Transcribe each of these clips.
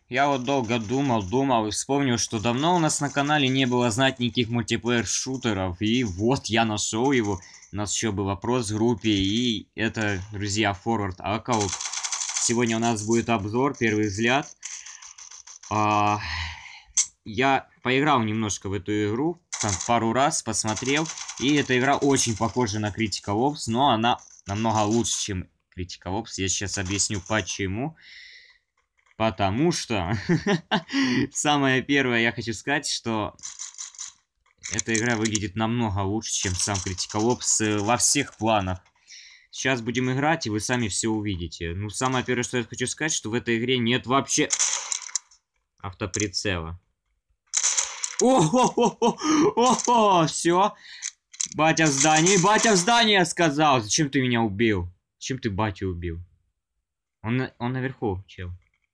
Я вот долго думал и вспомнил, что давно у нас на канале не было знатненьких мультиплеер-шутеров. И вот я нашел его. У нас еще был вопрос в группе. И это, друзья, Forward Account. Сегодня у нас будет обзор, первый взгляд. Я поиграл немножко в эту игру. Там, пару раз посмотрел. И эта игра очень похожа на Critical Ops. Но она намного лучше, чем Critical Ops. Я сейчас объясню почему. Потому что самое первое я хочу сказать, что эта игра выглядит намного лучше, чем сам Critical Ops во всех планах. Сейчас будем играть, и вы сами все увидите. Ну, самое первое, что я хочу сказать, что в этой игре нет вообще автоприцела. О-хо-хо-хо! Все. Батя в здании, я сказал. Зачем ты меня убил? Зачем ты батю убил? Он наверху, чел.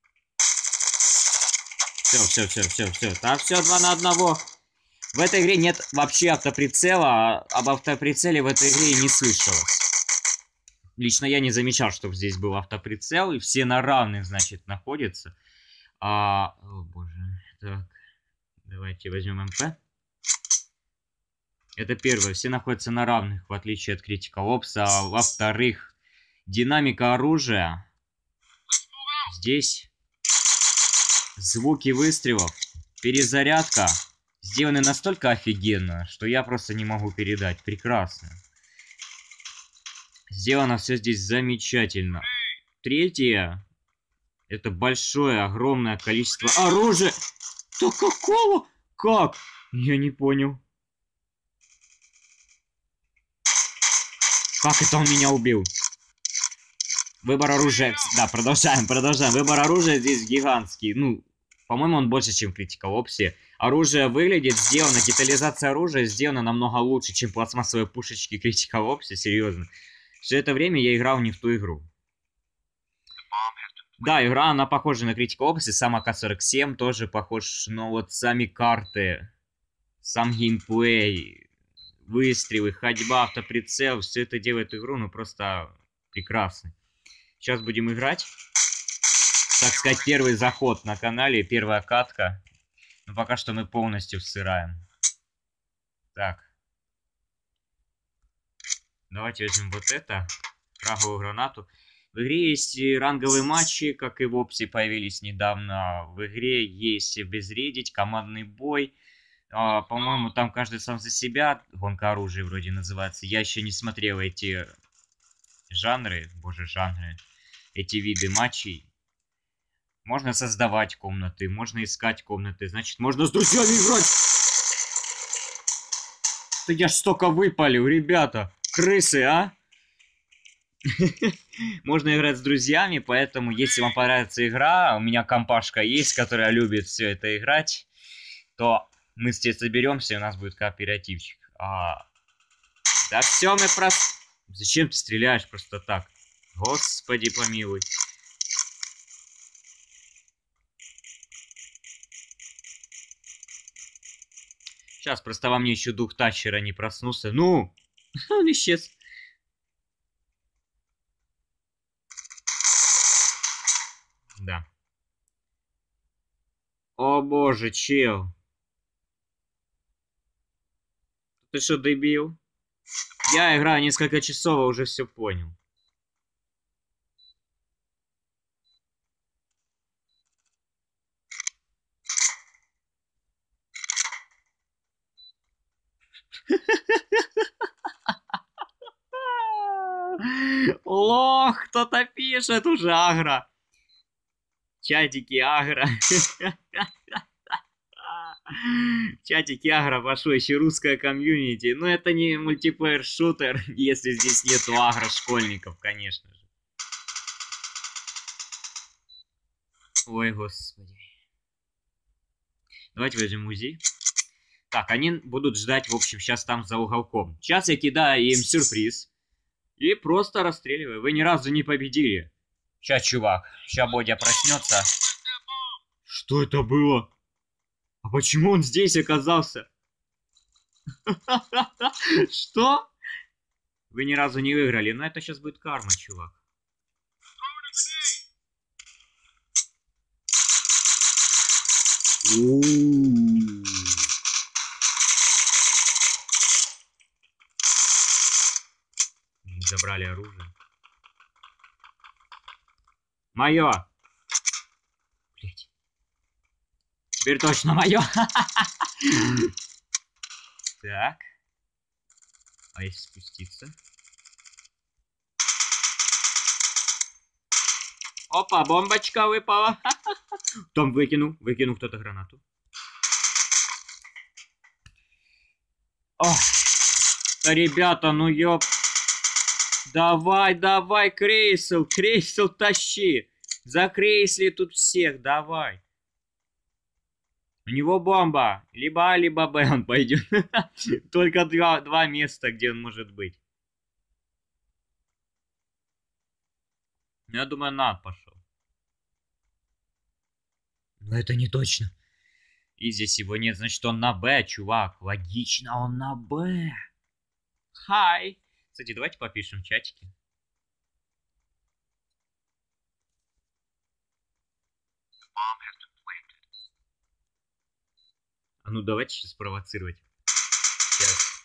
Все. Там все 2 на 1. В этой игре нет вообще автоприцела, а об автоприцеле в этой игре и не слышалось. Лично я не замечал, чтобы здесь был автоприцел, и все на равных, значит, находятся. О боже. Так, давайте возьмем МП. Это первое, все находятся на равных, в отличие от Critical Ops. А во-вторых, динамика оружия. Здесь звуки выстрелов, перезарядка сделаны настолько офигенно, что я просто не могу передать. Прекрасно. Сделано все здесь замечательно. Третье. Это большое, огромное количество оружия. Да какого? Как? Я не понял. Как это он меня убил? Выбор оружия... Да, продолжаем. Выбор оружия здесь гигантский. Ну, по-моему, он больше, чем в Critical Ops. Оружие выглядит, сделано, детализация оружия сделана намного лучше, чем пластмассовые пушечки Critical Ops, серьезно. Все это время я играл не в ту игру. Да, игра, она похожа на Critical Ops, и сам АК-47 тоже похож, но вот сами карты, сам геймплей, выстрелы, ходьба, автоприцел, все это делает игру, ну, просто прекрасно. Сейчас будем играть. Так сказать, первый заход на канале, первая катка. Но пока что мы полностью всыраем. Так. Давайте возьмем вот это. Фраговую гранату. В игре есть ранговые матчи, как и в Опсе появились недавно. В игре есть безредить, командный бой. По-моему, там каждый сам за себя. Гонка оружия вроде называется. Я еще не смотрел эти жанры. Боже, жанры. Эти виды матчей. Можно создавать комнаты, можно искать комнаты. Значит, можно с друзьями играть. Да я ж столько выпалил, ребята. Крысы, а? Можно играть с друзьями, поэтому, если вам понравится игра, у меня компашка есть, которая любит все это играть, то мы здесь соберемся, и у нас будет кооперативчик. Да все, мы просто... Зачем ты стреляешь просто так? Господи помилуй. Сейчас просто во мне еще дух Тачера не проснулся. Ну! Он исчез. Да. О боже, чел. Ты что, дебил? Я играю несколько часов, а уже все понял. Лох, кто-то пишет уже агро. Чатики агро. Чатики агро пошло, еще русская комьюнити. Но это не мультиплеер-шутер, если здесь нету агро-школьников, конечно же. Ой, господи. Давайте возьмем музей. Так, они будут ждать, в общем, сейчас там за уголком. Сейчас я кидаю им сюрприз. И просто расстреливаю. Вы ни разу не победили. Сейчас, чувак. Сейчас Бодя проснется. Что это было? А почему он здесь оказался? Что? Вы ни разу не выиграли. Но это сейчас будет карма, чувак. Забрали оружие. Мое! Блять. Теперь точно мое. Так. А если спуститься? Опа, бомбочка выпала. Том выкинул. Выкинул кто-то гранату. Ох. Да, ребята, ну ёп. Давай, давай, Крейсел. Крейсел, тащи. Закрейсли тут всех, давай. У него бомба. Либо А, либо Б он пойдет. Только два места, где он может быть. Я думаю, на пошел. Но это не точно. И здесь его нет, значит он на Б, чувак. Логично, он на Б. Хай. Кстати, давайте попишем в чатике. А ну давайте сейчас провоцировать. Сейчас.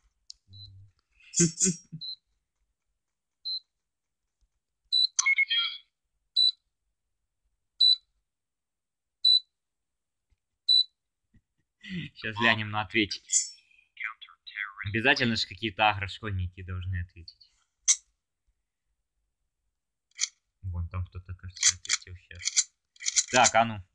Сейчас глянем на ответить. Обязательно же какие-то агрошкольники должны ответить. Вон там кто-то, кажется, ответил сейчас. Так, а ну.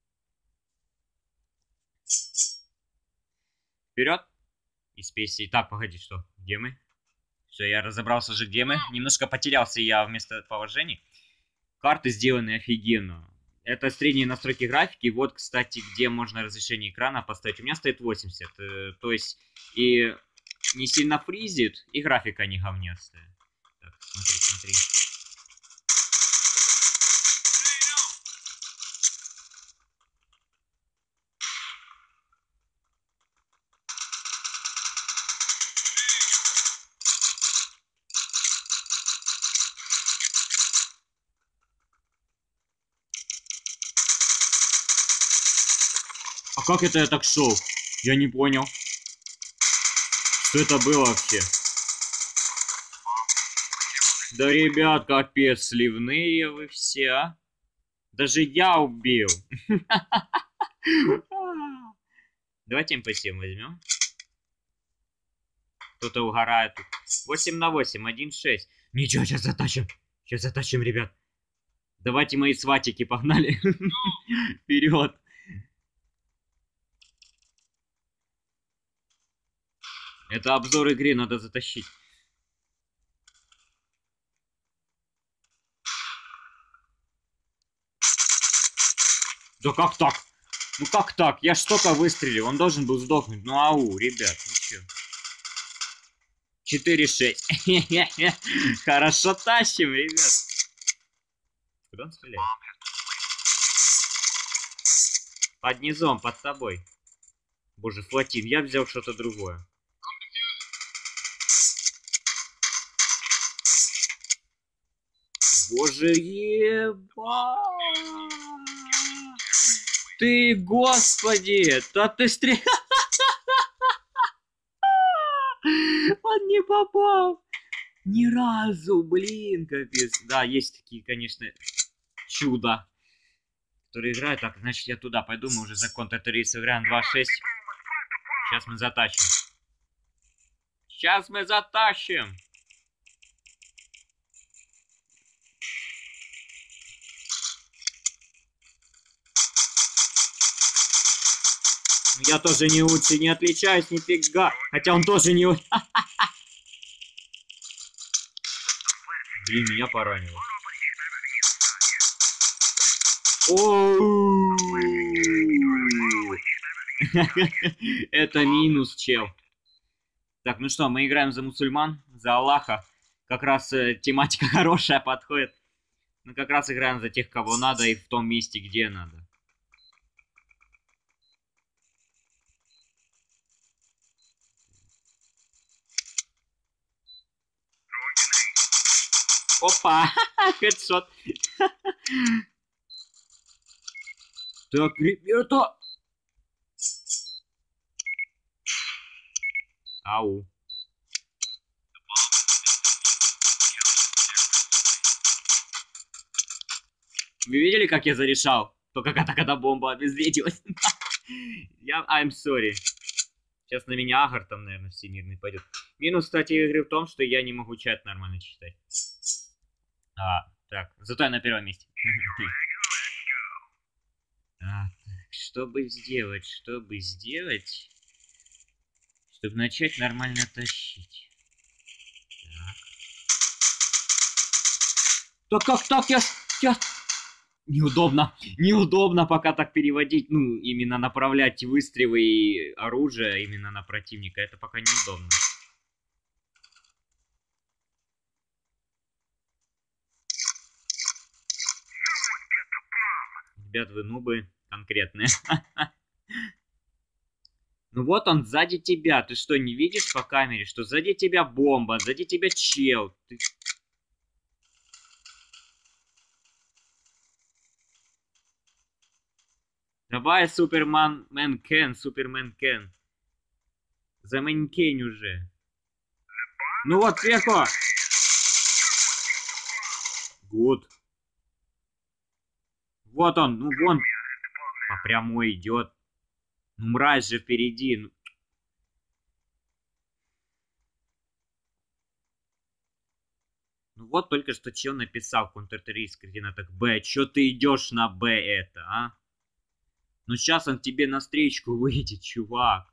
Вперед. Из песни. Так, погоди, что? Где мы? Все, я разобрался же, где мы. Немножко потерялся я вместо положений. Карты сделаны офигенно. Это средние настройки графики. Вот, кстати, где можно разрешение экрана поставить. У меня стоит 80. То есть и не сильно фризит, и графика не говнястая. Так, смотри, смотри. А как это я так шел? Я не понял. Что это было вообще? Да, ребят, капец, сливные вы все, а? Даже я убил. Давайте МП7 возьмем. Кто-то угорает тут. 8 на 8, 1-6. Ничего, сейчас затащим. Сейчас затащим, ребят. Давайте мои сватики, погнали. Вперед. Это обзор игры, надо затащить. Да как так? Ну как так? Я ж столько выстрелил, он должен был сдохнуть. Ну ау, ребят, ну чё? 4-6. Хорошо тащим, ребят. Куда он стреляет? Под низом, под тобой. Боже, Флотин, я взял что-то другое. Боже, еба! Ты, господи! Да ты стрелял! Он не попал! Ни разу, блин, капец. Да, есть такие, конечно, чудо, которые играют. Так, значит, я туда пойду. Мы уже за контр-3 сыграем 2-6. Сейчас мы затащим. Сейчас мы затащим. Я тоже не лучше, не отличаюсь нифига. Хотя он тоже не... Блин, меня поранило. Это минус, чел. Так, ну что, мы играем за мусульман, за Аллаха. Как раз тематика хорошая подходит. Мы как раз играем за тех, кого надо, и в том месте, где надо. Опа! Хедшот. Так, ребята, Ау. Вы видели, как я зарешал? Только когда бомба обезвредилась. I'm sorry. Сейчас на меня агр там, наверное, всемирный пойдет. Минус, кстати, игры в том, что я не могу чат нормально читать. Так, зато я на первом месте. Так, чтобы сделать, чтобы начать нормально тащить. Так. Да как так? Я... Неудобно пока так переводить, ну, именно направлять выстрелы и оружие именно на противника. Это пока неудобно. Ребят, вы нубы конкретные. Ну вот он сзади тебя. Ты что, не видишь по камере, что сзади тебя бомба, сзади тебя чел? Ты... Давай, Супермен Кен. Заманькень уже. Ну вот, сверху. Гуд. Вот он, ну вон. По прямой идет. Ну мразь же впереди. Ну вот только что чел написал в контртеррорист координатах Б. Чё ты идешь на Б это, а? Ну сейчас он тебе навстречу выйдет, чувак.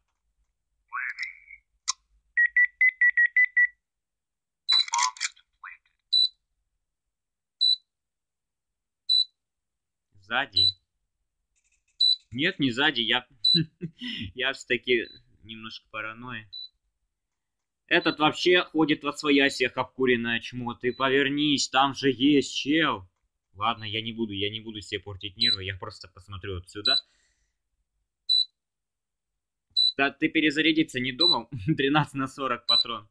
Сзади. Нет, не сзади, я все-таки немножко паранойя. Этот вообще ходит во своясьях, обкуренное чмо. Ты повернись, там же есть чел. Ладно, я не буду себе портить нервы, я просто посмотрю отсюда. Да ты перезарядиться не думал? 13 на 40 патрон.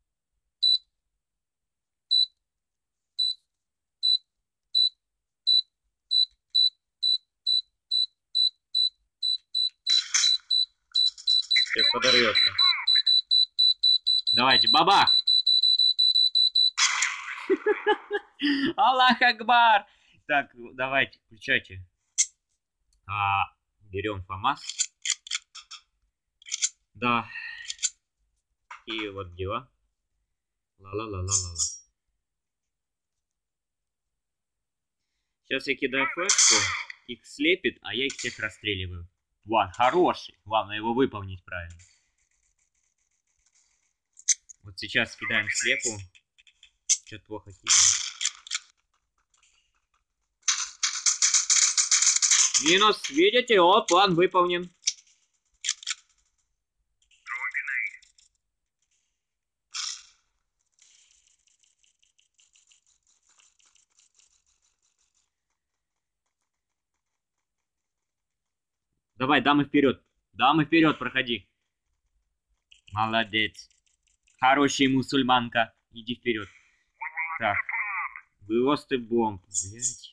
Сейчас подорвется. Давайте, бабах! Аллах Акбар! Так, давайте, включайте. Берем ФАМАС. Да. И вот дела. Ла-ла-ла-ла-ла-ла. Сейчас я кидаю флешку, их слепит, а я их всех расстреливаю. Ван, хороший. Главное его выполнить правильно. Вот сейчас кидаем слепу. Что-то плохо кинул. Минус, видите? О, план выполнен. Давай, дамы вперед. Дамы вперед, проходи. Молодец. Хорошая мусульманка. Иди вперед. Так. Выросты бомб. Блять.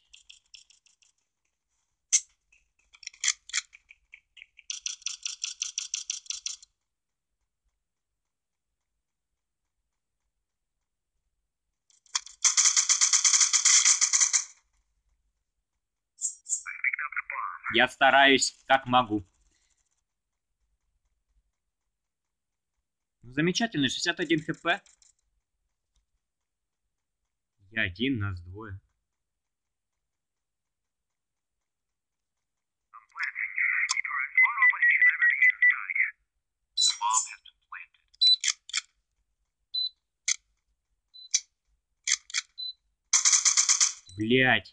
Я стараюсь, как могу. Замечательно, 61 хп. Я один, нас двое. Блять.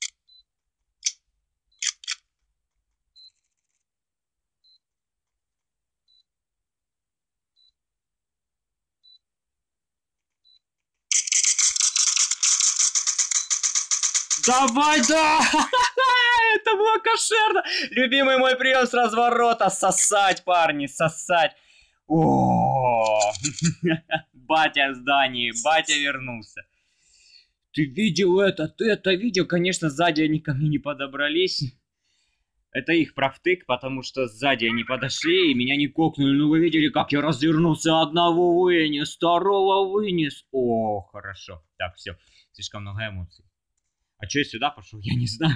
Давай, да! Это было кошерно! Любимый мой прием с разворота. Сосать, парни, сосать. О, батя в здании, батя вернулся. Ты видел это? Ты это видел? Конечно, сзади они ко мне не подобрались. Это их правтык, потому что сзади они подошли и меня не кокнули. Ну вы видели, как я развернулся, одного вынес, второго вынес. О, хорошо. Так, все. Слишком много эмоций. А что я сюда пошел? Я не знаю.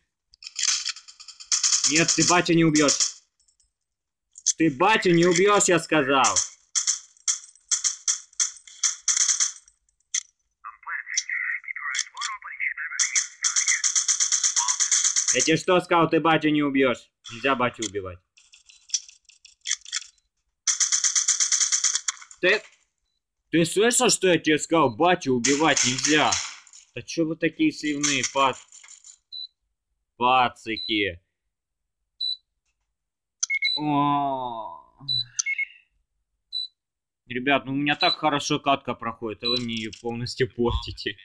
Нет, ты батю не убьешь. Ты батю не убьешь, я сказал. Я тебе что сказал, ты батю не убьешь? Нельзя батю убивать. Ты слышал, что я тебе сказал? Батю убивать нельзя. Да чё вы такие сливные, пацики? О. Ребят, ну у меня так хорошо катка проходит, а вы мне ее полностью портите.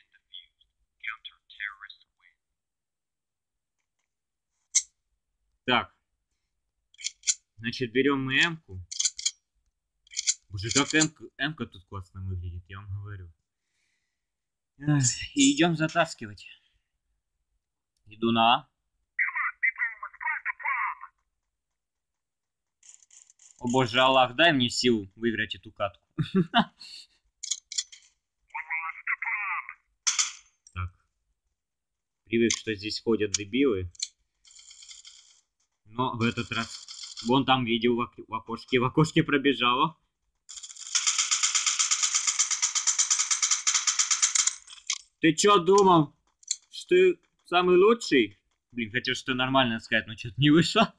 Так. Значит, берем мы М-ку. Боже, как М-ка тут классно выглядит, я вам говорю. И идем затаскивать. Иду на А. О боже, Аллах, дай мне сил выиграть эту катку. Так. Привык, что здесь ходят дебилы. Но в этот раз... Вон там видел в окошке. В окошке пробежало. Ты чё думал? Что ты самый лучший? Блин, хотел что нормально сказать, но что-то не вышло.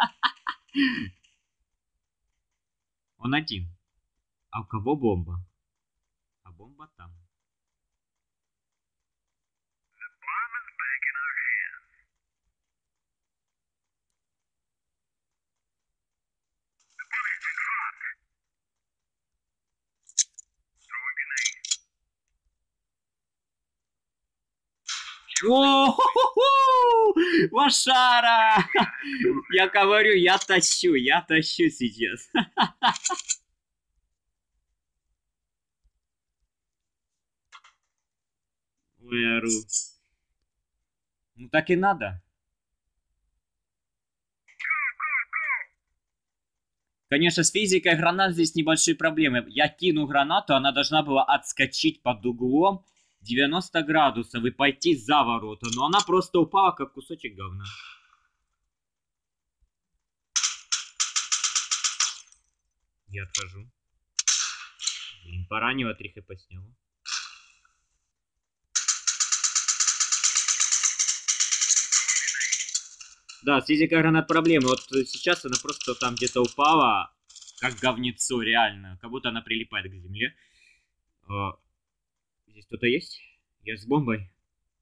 Он один. А у кого бомба? А бомба там. О-хо-хо-хо! Лошара! Я говорю, я тащу сейчас. Ой, ору. Ну так и надо. Конечно, с физикой гранат здесь небольшие проблемы. Я кину гранату, она должна была отскочить под углом 90 градусов и пойти за ворота. Но она просто упала, как кусочек говна. Я отхожу. Блин, поранило 3 хп сняло. Да, с физикой гранат проблемы. Вот сейчас она просто там где-то упала, как говнецо, реально. Как будто она прилипает к земле. Здесь кто-то есть? Я с бомбой.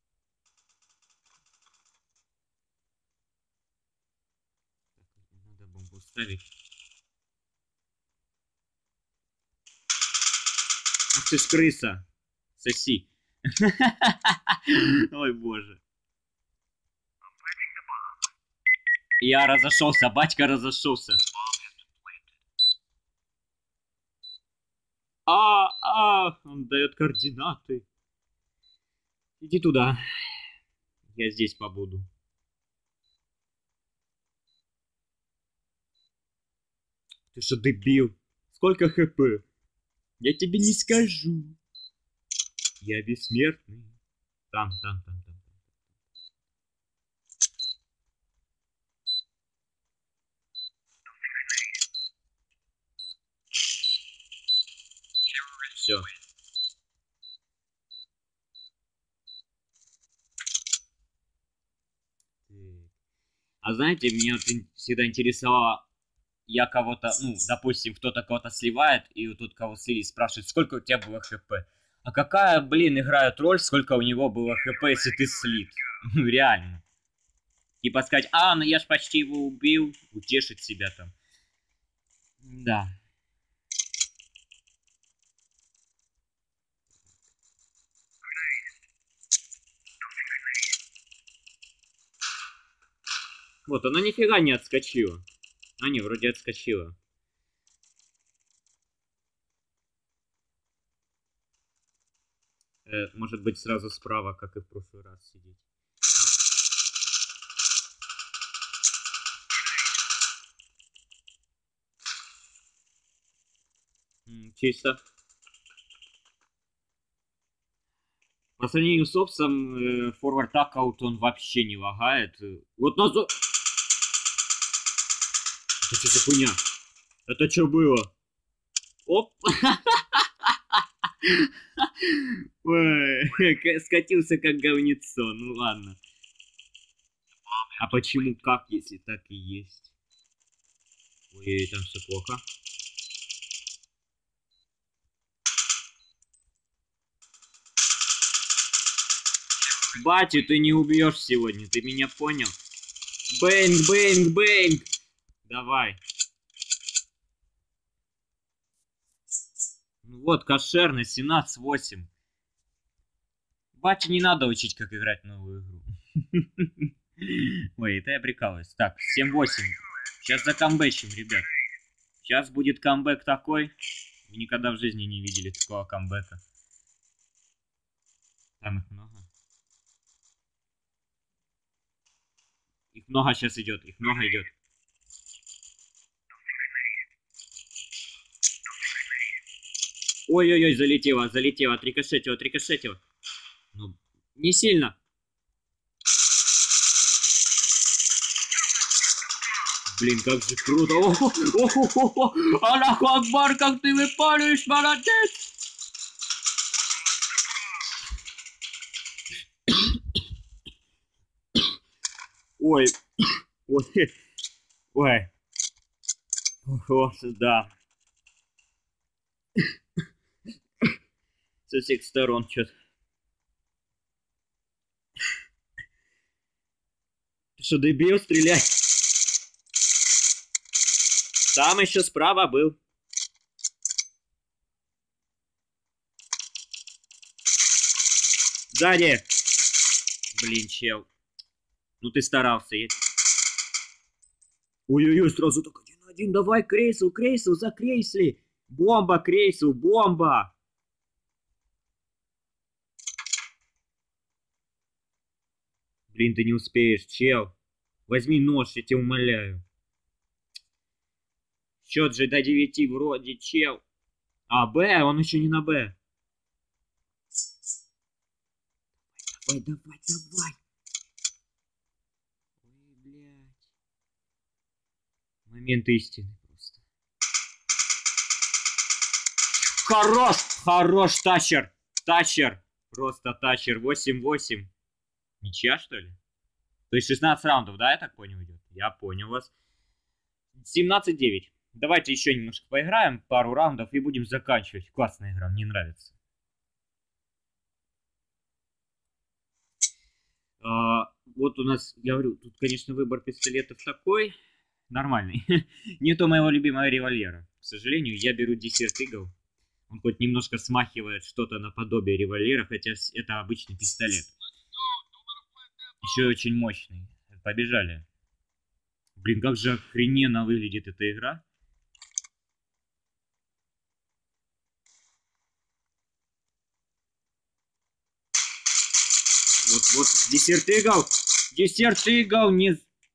Надо бомбу ставить. Ах ты ж крыса. Соси. Ой, боже. Я разошелся, батька разошелся. Он дает координаты. Иди туда. Я здесь побуду. Ты что, дебил? Сколько хп? Я тебе не скажу. Я бессмертный. Там. Все. А знаете, меня вот всегда интересовало, я кого-то, ну, допустим, кто-то кого-то сливает, и вот тут кого слили, спрашивает, сколько у тебя было хп. А какая, блин, играет роль, сколько у него было хп, если ты слит? Ну, реально. Типа сказать, ну я ж почти его убил, утешить себя там. Да. Вот, она нифига не отскочила. А, не, вроде отскочила. Может быть, сразу справа, как и в прошлый раз, сидеть. Чисто. По сравнению с Опсом, форвард такаут он вообще не лагает. Вот нас... Это что за хуйня? Это что было? Оп! Ой, скатился как говнецо, ну ладно. А почему как, если так и есть? Ой, там все плохо. Батю, ты не убьешь сегодня, ты меня понял? Бэнг, бэнг, бэнг! Давай. Ну вот, кошерно, 17-8. Батю не надо учить, как играть в новую игру. Ой, это я прикалываюсь. Так, 7-8. Сейчас закамбэчим, ребят. Сейчас будет камбэк такой. Вы никогда в жизни не видели такого камбэка. Там их много. Их много сейчас идет, их много идет. Ой-ой-ой, залетело, залетело, отрикошетило, отрикошетило. Ну, не сильно. Блин, как же круто. О-хо-хо-хо. Аллаху Акбар, как ты выпаливаешь, молодец. Ой, ой, ой. О, да. Со всех сторон что-то. Ты что, дебил, стреляй? Там еще справа был. Сзади. Блин, чел. Ну ты старался. Ой-ой-ой, сразу так 1-1. Давай, Крейсел, Крейсел, закрейсли. Бомба, Крейсел, бомба. Блин, ты не успеешь, чел. Возьми нож, я тебя умоляю. Счет же до 9 вроде, чел. А, Б, он еще не на Б. Давай, давай, давай. Ой, блядь. Момент истины просто. Хорош! Хорош, Тачер! Тачер! Просто Тачер. 8-8. Ничья, что ли? То есть 16 раундов, да, я так понял, идет? Я понял вас. 17-9. Давайте еще немножко поиграем, пару раундов и будем заканчивать. Классная игра, мне нравится. Вот у нас, я говорю, тут, конечно, выбор пистолетов такой нормальный. Нету моего любимого револьвера. К сожалению, я беру Desert Eagle. Он хоть немножко смахивает что-то наподобие револьвера, хотя это обычный пистолет. Еще очень мощный. Побежали. Блин, как же охрененно выглядит эта игра. Вот, Desert Eagle. Desert Eagle не...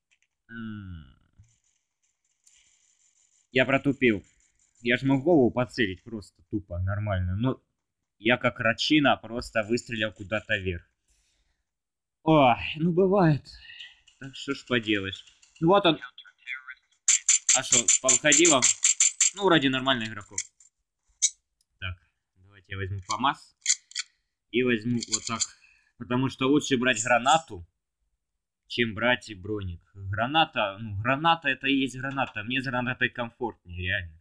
Я протупил. Я же мог голову поцелить просто тупо, нормально. Но я как рачина просто выстрелил куда-то вверх. Ой, ну бывает. Так что ж поделаешь. Ну вот он. А что, походило? Ну, ради нормальных игроков. Так, давайте я возьму ФАМАС. И возьму вот так. Потому что лучше брать гранату, чем брать броник. Граната, ну, граната это и есть граната. Мне с гранатой комфортнее, реально.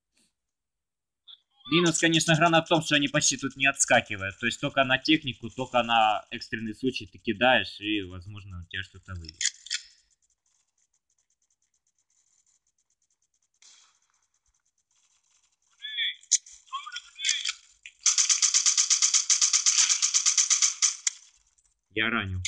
Минус, конечно, гранат в том, что они почти тут не отскакивают. То есть только на технику, только на экстренный случай ты кидаешь, и, возможно, у тебя что-то выйдет. Я ранил.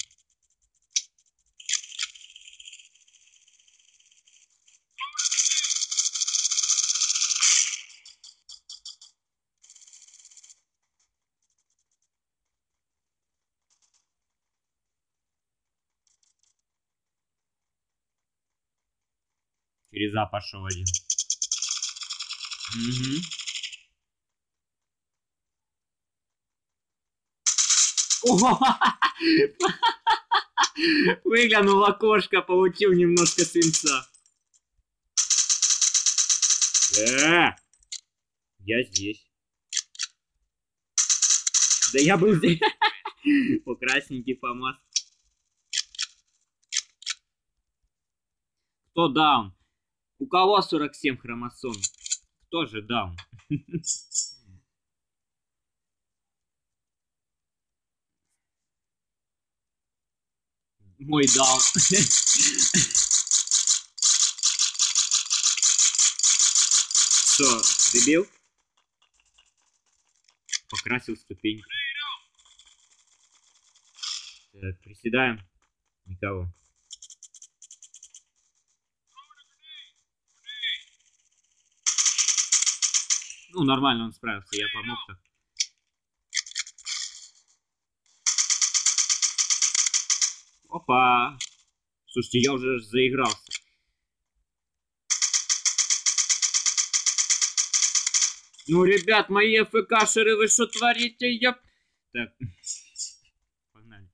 Через А пошел один. Угу. Выглянул в окошко, получил немножко свинца. Я здесь. Да я был здесь. По красненький ФАМАС. Кто даун? У кого 47 хромосом? Кто же даун? Мой даун. Что, дебил? Покрасил ступеньки. Так, приседаем. Никого. Ну, нормально он справился, я помог так. Опа! Слушайте, я уже заигрался. Ну, ребят, мои ФКшеры, вы что творите? Я... Так. Погнали.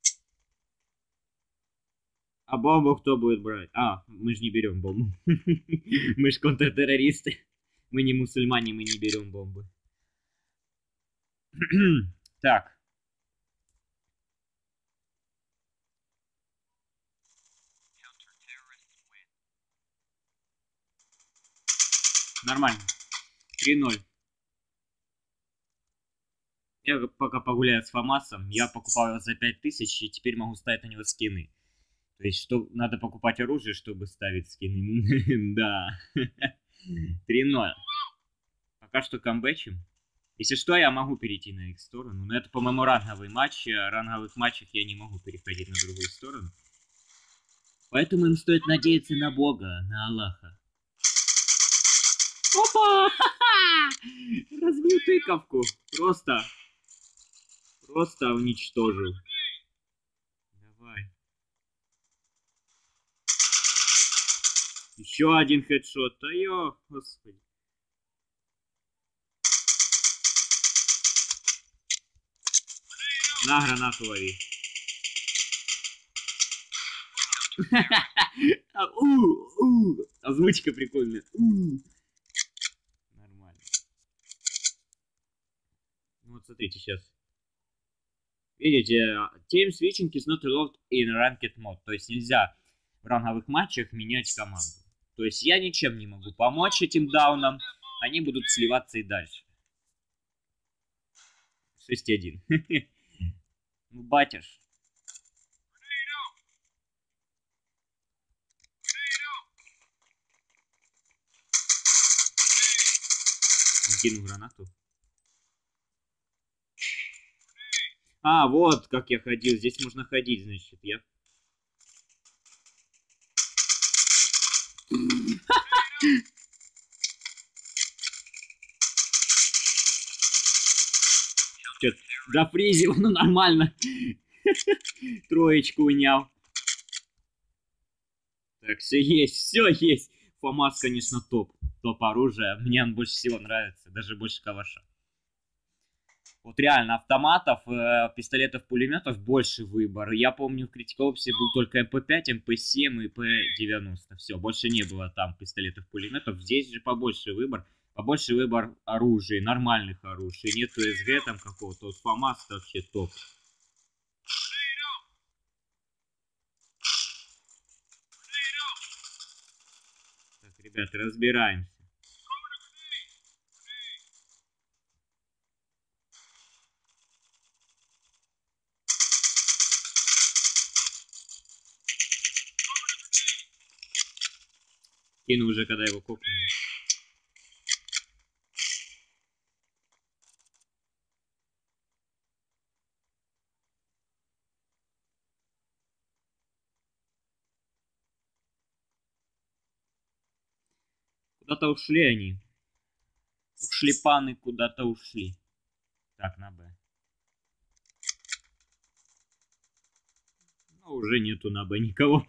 А бомбу кто будет брать? А, мы же не берем бомбу. Мы же контртеррористы. Мы не мусульмане, мы не берем бомбы. Так. Нормально. 3-0. Я пока погуляю с ФАМАСом. Я покупал его за 5000 и теперь могу ставить на него скины. То есть, что надо покупать оружие, чтобы ставить скины. Да. 3-0. Пока что камбэчим. Если что, я могу перейти на их сторону. Но это, по-моему, ранговый матч. А ранговых матчах я не могу переходить на другую сторону. Поэтому им стоит надеяться на Бога, на Аллаха. Опа! Разбил тыковку. Просто уничтожил. Давай. Еще один хедшот. Ай-ё, господи. На гранату лови. Озвучка прикольная. Нормально. Вот смотрите сейчас. Видите, team switching is not allowed in ranked mode. То есть нельзя в ранговых матчах менять команду. То есть я ничем не могу помочь этим даунам. Они будут сливаться и дальше. 6-1. Ну, батяш. Кинул гранату. А, вот как я ходил. Здесь можно ходить, значит. Я... Чё, зафризил, ну нормально. Троечку унял. Так, все есть. ФАМАС, конечно, топ. Топ оружия. Мне он больше всего нравится. Даже больше калаша. Вот реально, автоматов, пистолетов, пулеметов больше выбор. Я помню, в Critical Ops был только МП5, МП7 и П90. Все, больше не было там пистолетов, пулеметов. Здесь же побольше выбор. Побольше выбор оружия, нормальных оружий. Нету СГ там какого-то. Вот ФАМАС вообще топ. Так, ребята, разбираемся. Кину уже, когда его копнул. Куда-то ушли они. Ушли паны, куда-то ушли. Так, на Б. Ну, уже нету на Б никого.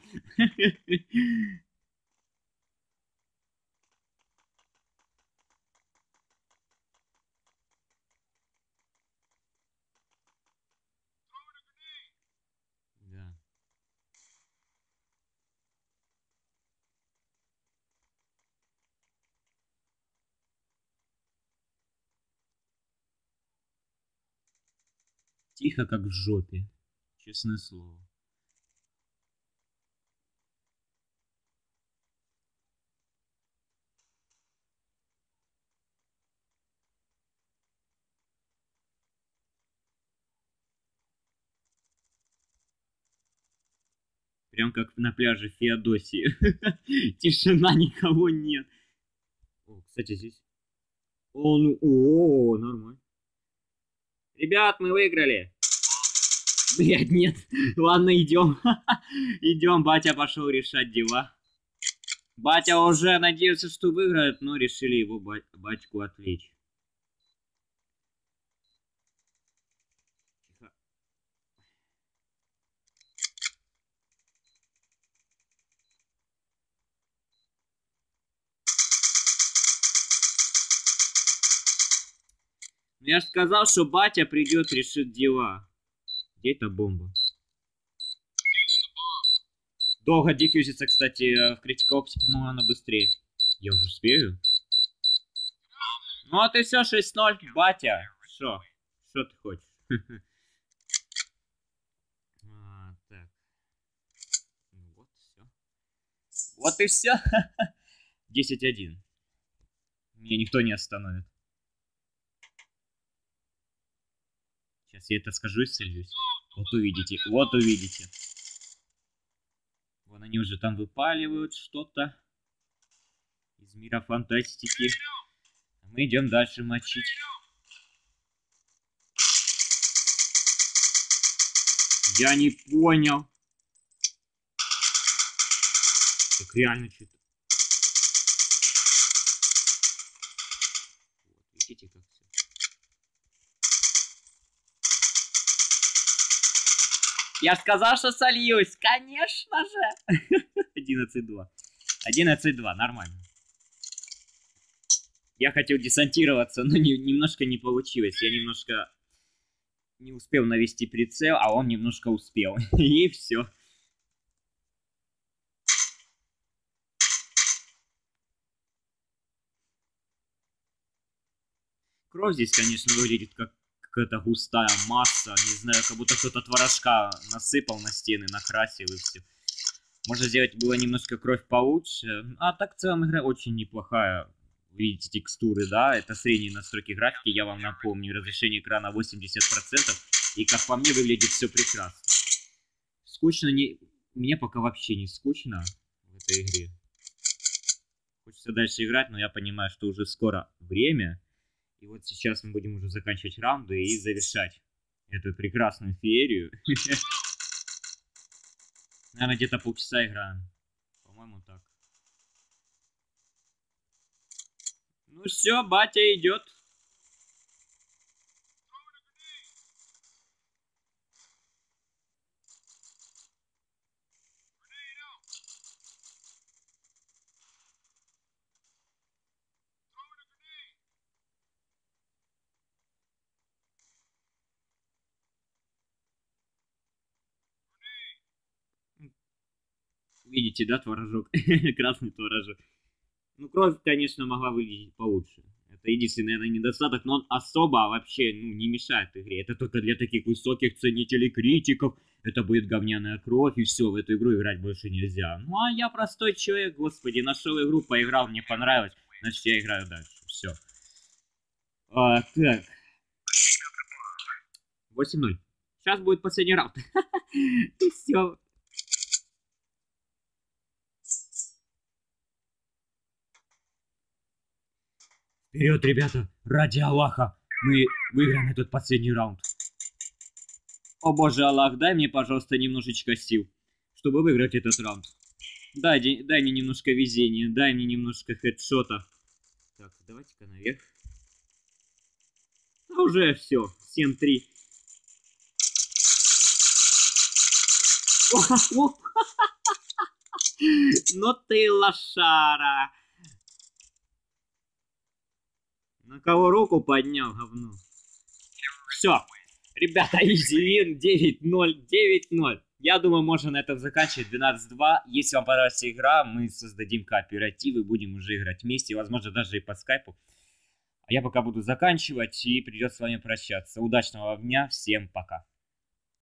Тихо, как в жопе. Честное слово. Прям как на пляже Феодосии. Тишина, никого нет. О, кстати, здесь... О, нормально. Ребят, мы выиграли. Блядь, нет. Ладно, идем. Идем, батя пошел решать дела. Батя уже надеется, что выиграет, но решили его батьку отвлечь. Тихо. Я же сказал, что батя придет, решит дела. Где эта бомба? Долго дефьюзится, кстати, в Critical Ops, по-моему, она быстрее. Я уже успею. Ну вот и все, 6-0, батя. Что? Что ты хочешь? Так. Вот, все. Вот и все. 10-1. Меня никто не остановит. Сейчас я это скажу и сольюсь. Вот увидите, вот увидите. Вон они уже там выпаливают что-то из мира фантастики. Мы идем дальше мочить. Я не понял. Так реально что-то. Вот, видите, как все. Я сказал, что сольюсь. Конечно же. 11-2. 11-2, нормально. Я хотел десантироваться, но немножко не получилось. Я немножко не успел навести прицел, а он немножко успел. И все. Кровь здесь, конечно, выглядит как какая-то густая масса. Не знаю, как будто кто-то творожка насыпал на стены, накрасил и все. Можно сделать было немножко кровь получше. А так в целом игра очень неплохая. Видите текстуры, да? Это средние настройки графики. Я вам напомню, разрешение экрана 80%. И как по мне выглядит все прекрасно. Скучно не... Мне пока вообще не скучно в этой игре. Хочется дальше играть, но я понимаю, что уже скоро время. И вот сейчас мы будем уже заканчивать раунды и завершать эту прекрасную феерию. Наверное, где-то полчаса играем. По-моему, так. Ну все, батя идет. Видите, да, творожок? Красный творожок. Ну, кровь, конечно, могла выглядеть получше. Это единственный, наверное, недостаток, но он особо вообще, ну, не мешает игре. Это только для таких высоких ценителей критиков. Это будет говняная кровь, и все, в эту игру играть больше нельзя. Ну, а я простой человек, господи, нашел игру, поиграл, мне понравилось. Значит, я играю дальше. Все. Так. 8-0. Сейчас будет последний раунд. И все. Вперед, ребята! Ради Аллаха! Мы выиграем этот последний раунд. О боже, Аллах, дай мне, пожалуйста, немножечко сил, чтобы выиграть этот раунд. Дай мне немножко везения, дай мне немножко хедшота. Так, давайте-ка наверх. Уже все, 7-3. Ну ты лошара! На кого руку поднял, говно? Все, ребята, изи вин, 9-0, 9-0. Я думаю, можно на этом заканчивать. 12-2. Если вам понравилась игра, мы создадим кооператив и будем уже играть вместе, возможно, даже и по скайпу. А я пока буду заканчивать и придется с вами прощаться. Удачного дня, всем пока.